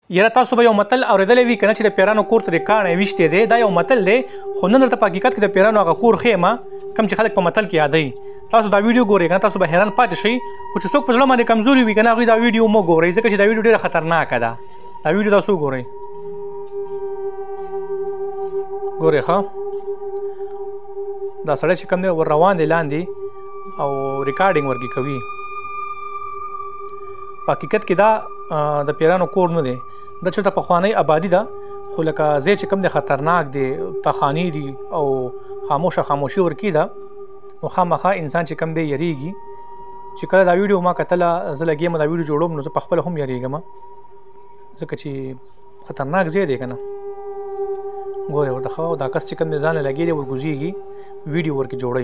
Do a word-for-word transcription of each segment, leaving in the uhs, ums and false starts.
یاره تاسو به یو متل اورېدلی وي که نه چې د پیرانو کور ته د کاڼی ویشتی دی. دا یو متل دی خو نن درته په حقیقت کې د پیرانو هغه کور ښیم کوم چې خلک په متل کې یادوي. تاسو دا ویډیو ګورئ که نه تاسو به حیران پاتې شئ. خو چې څوک په زړه باندې کمزوري وي که نه هغوی دا ویډیو مه ګورئ ځکه چې دا ویډیو ډېره خطرناکه ده. دا ویډیو تاسو وګورئ. ګورئ ښه دا سړی چې کوم دی ور روان دی لاندې او ریکارډینګ ورکې کوي. په حقیقت کې دا د پیرانو کور نه دی، دا چېرته پخوانی آبادي ده خو لکه ځای چې کوم دی خطرناک دی، تخاني دي او خاموشه خاموشي ورکې ده نو خامخا انسان چې کوم دی یریږي. چې کله دا ویډیو ما کتله زه لګیم دا ویډیو جوړوم نو زه پخپله هم یریږم ځکه چې خطرناک ځای دی که نه. ګورئ ورته ښه دا کس چې کوم دی ځان له لګېدی ورګوزېږي ویډیو ورکې جوړوي.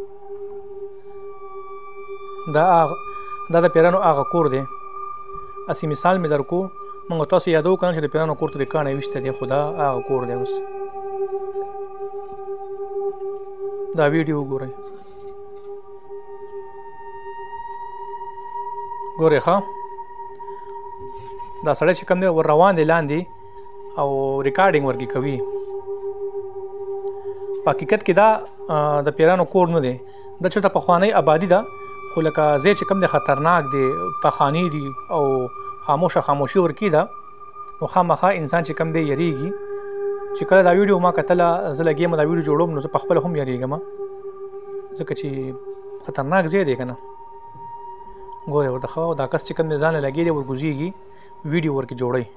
دا دا د پیرانو هغه کور دی. اسی مثال مې درکو موږ تاسو یادو که نه چې د پیرانو کور ته د کاڼی ویشته دی خو دا هغه کور دی. اوس دا ویډیو وګورئ. ګورئ ښه دا سړی چې کوم دی ور روان دی لاندې او ریکارډینګ ورکې کوي. په حقیقت کې دا د پیرانو کور نه دی، دا چېرته پخوانی آبادي ده خو لکه ځای چې کوم دی خطرناک دی، تخاني دي او خاموشه خاموشي ورکې ده نو خامخا انسان چې کوم دی یریږي. چې کله دا ویډیو ما کتله زه لګیم دا ویډیو جوړوم نو زه پخپله هم یریږم ځکه چې خطرناک ځای دی که نه. ګورئ ورته ښه دا کس چې کوم دی ځان له لګېدی ورګوزېږي ویډیو ورکې جوړوي.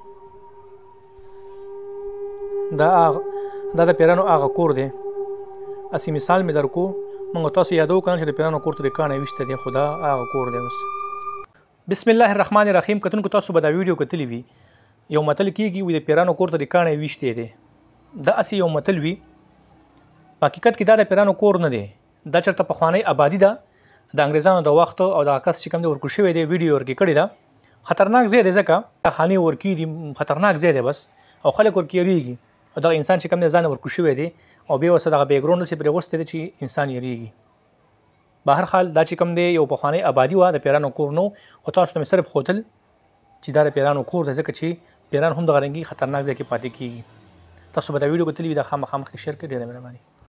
دا دا د پیرانو هغه کور دی. اسی مثال مې درکو موږ تاسو یادو که نه چې د پیرانو کور ته د کاڼی ویشته دی خو دا هغه کور دی. اوس بسم الله الرحمن الرحیم. کتونکو تاسو به دا ویډیو کتلی وي. یو متل کېږي وي د پیرانو کور ته د کاڼی ویشتی دی. دا اسې یو متل وي. په حقیقت کې دا د پیرانو کور نه دی، دا چېرته پخوانی آبادي ده د انګریزانو د وخت او دغه کس چې کوم دی ورکو شوی دی ویډیو ورکې کړې ده. خطرناک ځای دی ځکه خانې ورکې دي، خطرناک ځای دی بس او خلک ورکې یریږي او دغه انسان چې کوم دی ځان ورکو شوی دی او بیا ورسره دغه بیکګراونډ داسې پرې اغوستی دی چې انسان یریږي. به هر حال دا چې کوم دی یو پخوانی آبادي وه د پیرانو کور نه خو تاسو ته مې صرف ښودل چې دا د پیرانو کور دی ځکه چې پیران هم دغه رنګي خطرناک ځای کې پاتې کېږي. تاسو به دا ویډیو کتلي وي دا خامخا مخکې شیر کړئ. ډېره مهرباني.